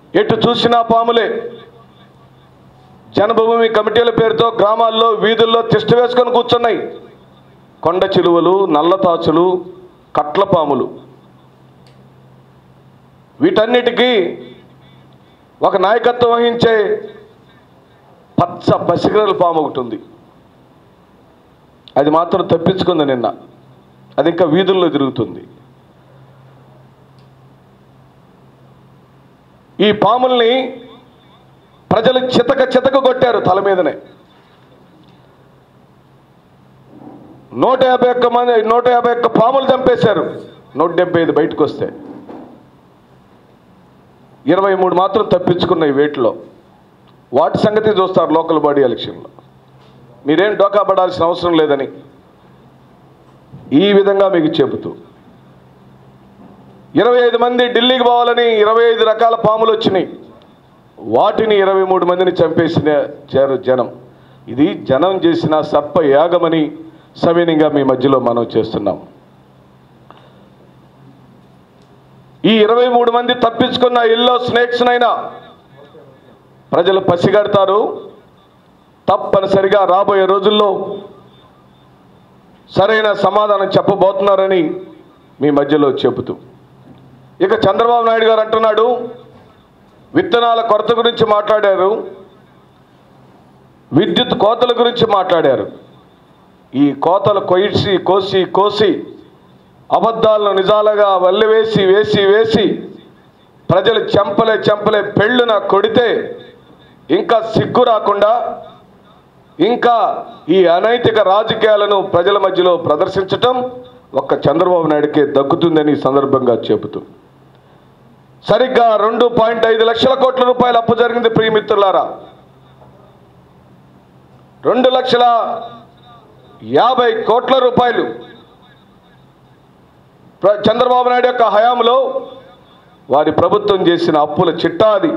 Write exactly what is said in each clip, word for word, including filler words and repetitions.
ఎటు చూసినా పాములే. జన్మభూమి కమిటీల పేరుతో గ్రామాల్లో వీధుల్లో తిష్ట వేసుకొని కూర్చున్నాయి. కొండ చిలువలు, నల్లతాచులు, కట్ల పాములు. వీటన్నిటికీ ఒక నాయకత్వం వహించే పచ్చ పసిగరల పాము ఒకటి ఉంది. అది మాత్రం తప్పించుకుంది నిన్న. అది ఇంకా వీధుల్లో తిరుగుతుంది. ఈ పాముల్ని ప్రజలు చితక చితక కొట్టారు తల మీదనే. నూట యాభై ఒక్క మంది నూట యాభై ఒక్క పాములు చంపేశారు. నూట డెబ్బై ఐదు బయటకు వస్తే ఇరవై మూడు మాత్రం తప్పించుకున్నాయి వేటిలో. వాటి సంగతి చూస్తారు లోకల్ బాడీ ఎలక్షన్లో. మీరేం డోకా పడాల్సిన అవసరం లేదని ఈ విధంగా మీకు చెబుతూ, ఇరవై ఐదు మంది ఢిల్లీకి పోవాలని ఇరవై ఐదు రకాల పాములు వచ్చినాయి. వాటిని ఇరవై మూడు మందిని చంపేసిన చేరు జనం. ఇది జనం చేసిన సర్ప యాగమని సవినీయంగా మీ మధ్యలో మనం చేస్తున్నాం. ఈ ఇరవై మూడు మంది తప్పించుకున్న ఎల్లో స్నేక్స్నైనా ప్రజలు పసిగడతారు. తప్పనిసరిగా రాబోయే రోజుల్లో సరైన సమాధానం చెప్పబోతున్నారని మీ మధ్యలో చెబుతూ, ఇక చంద్రబాబు నాయుడు గారు అంటున్నాడు, విత్తనాల కొరత గురించి మాట్లాడారు, విద్యుత్ కోతల గురించి మాట్లాడారు. ఈ కోతలు కొయిసి కోసి కోసి అబద్ధాలను నిజాలుగా వల్లివేసి వేసి వేసి ప్రజలు చెంపలే చెంపలే పెళ్ళున కొడితే ఇంకా సిగ్గు రాకుండా ఇంకా ఈ అనైతిక రాజకీయాలను ప్రజల మధ్యలో ప్రదర్శించటం ఒక్క చంద్రబాబు నాయుడికే దక్కుతుందని సందర్భంగా చెబుతూ, సరిగ్గా రెండు పాయింట్ ఐదు లక్షల కోట్ల రూపాయల అప్పు జరిగింది ప్రియమిత్రులారా. రెండు లక్షల యాభై కోట్ల రూపాయలు చంద్రబాబు నాయుడు యొక్క హయాంలో వారి ప్రభుత్వం చేసిన అప్పుల చిట్టా అది.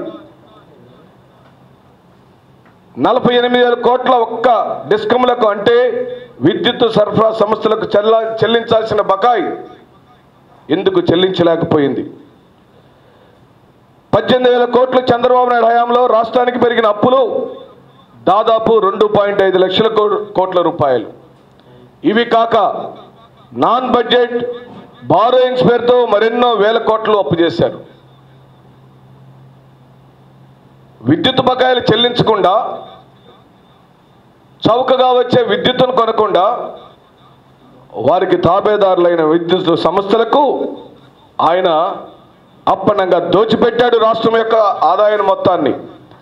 నలభై ఎనిమిది వేల కోట్ల ఒక్క డిస్కమ్లకు అంటే విద్యుత్ సరఫరా సంస్థలకు చెల్ల చెల్లించాల్సిన బకాయి ఎందుకు చెల్లించలేకపోయింది? పద్దెనిమిది వేల కోట్లు చంద్రబాబు నాయుడు హయాంలో రాష్ట్రానికి పెరిగిన అప్పులు దాదాపు రెండు పాయింట్ ఐదు లక్షల కోట్ల రూపాయలు. ఇవి కాక నాన్ బడ్జెట్ బారోయింగ్స్ పేరుతో మరెన్నో వేల కోట్లు అప్పు చేశారు. విద్యుత్ బకాయిలు చెల్లించకుండా, చౌకగా వచ్చే విద్యుత్తును కొనకుండా వారికి తాబేదారులైన విద్యుత్ సంస్థలకు ఆయన అప్పనంగా దోచిపెట్టాడు రాష్ట్రం యొక్క ఆదాయం మొత్తాన్ని.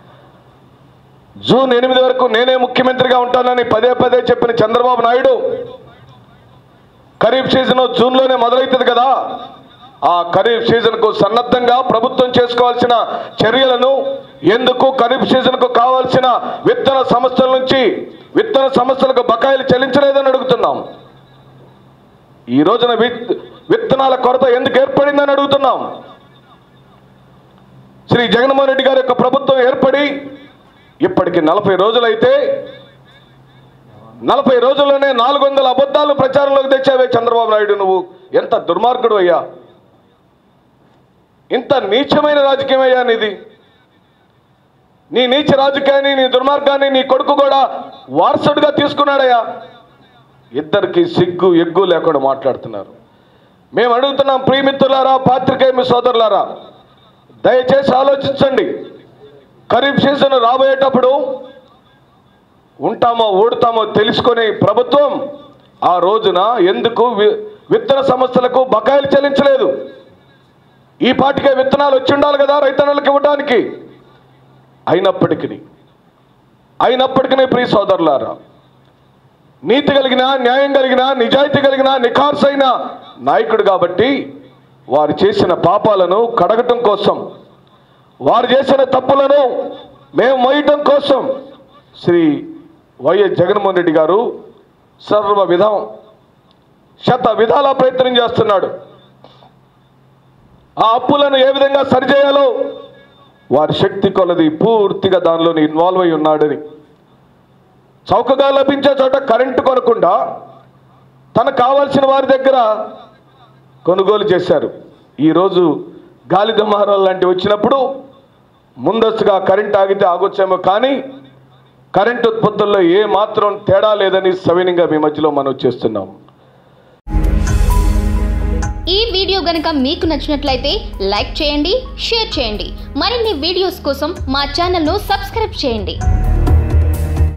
జూన్ ఎనిమిది వరకు నేనే ముఖ్యమంత్రిగా ఉంటానని పదే పదే చెప్పిన చంద్రబాబు నాయుడు, ఖరీఫ్ సీజన్ జూన్లోనే మొదలవుతుంది కదా, ఆ ఖరీఫ్ సీజన్కు సన్నద్ధంగా ప్రభుత్వం చేసుకోవాల్సిన చర్యలను ఎందుకు ఖరీఫ్ సీజన్కు కావాల్సిన విత్తన సంస్థల నుంచి విత్తన సంస్థలకు బకాయిలు చెల్లించలేదని అడుగుతున్నాం. ఈ రోజున విత్తనాల కొరత ఎందుకు ఏర్పడిందని అడుగుతున్నాం. శ్రీ జగన్మోహన్ రెడ్డి గారి యొక్క ప్రభుత్వం ఏర్పడి ఇప్పటికి నలభై రోజులైతే నలభై రోజుల్లోనే నాలుగు వందల అబద్ధాలను ప్రచారంలోకి తెచ్చావే చంద్రబాబు నాయుడు. నువ్వు ఎంత దుర్మార్గుడు అయ్యా, ఇంత నీచమైన రాజకీయం అయ్యా నీది. నీ నీచ రాజకీయాన్ని, నీ దుర్మార్గాన్ని నీ కొడుకు కూడా వారసుడిగా తీసుకున్నాడయ్యా. ఇద్దరికి సిగ్గు ఎగ్గు లేకుండా మాట్లాడుతున్నారు. మేము అడుగుతున్నాం, ప్రియమిత్రులారా, పాత్రికేయ సోదరులారా, దయచేసి ఆలోచించండి. ఖరీఫ్ సీజన్ రాబోయేటప్పుడు ఉంటామో ఓడుతామో తెలుసుకునే ప్రభుత్వం ఆ రోజున ఎందుకు విత్తన సంస్థలకు బకాయిలు చెల్లించలేదు? ఈ పాటికే విత్తనాలు వచ్చి ఉండాలి కదా రైతన్నలకు ఇవ్వడానికి. అయినప్పటికీ అయినప్పటికీ ప్రియ సోదరులారా, నీతి కలిగిన, న్యాయం కలిగిన, నిజాయితీ కలిగిన, నిఖార్సైన నాయకుడు కాబట్టి వారు చేసిన పాపాలను కడగటం కోసం, వారు చేసిన తప్పులను మేము మోయటం కోసం శ్రీ వైఎస్ జగన్మోహన్ రెడ్డి గారు సర్వ విధం శత విధాల ప్రయత్నం చేస్తున్నాడు. ఆ అప్పులను ఏ విధంగా సరిచేయాలో వారి శక్తి కొలది పూర్తిగా దానిలో ఇన్వాల్వ్ అయి ఉన్నాడని, చౌకగా లభించే చోట కరెంటు కొనకుండా తనకు కావాల్సిన వారి దగ్గర కొనుగోలు చేశారు. ఈరోజు గాలి దుమారాలు లాంటివి వచ్చినప్పుడు ముందస్తుగా కరెంట్ ఆగితే ఆగొచ్చేమో, కానీ కరెంట్ ఉత్పత్తుల్లో ఏ మాత్రం తేడా లేదని సవినీయంగా మీ మధ్యలో మనం చేస్తున్నాం. ఈ వీడియో గనుక మీకు నచ్చినట్లయితే లైక్ చేయండి, షేర్ చేయండి. మరిన్ని వీడియోస్ కోసం మా ఛానల్ను సబ్స్క్రైబ్ చేయండి.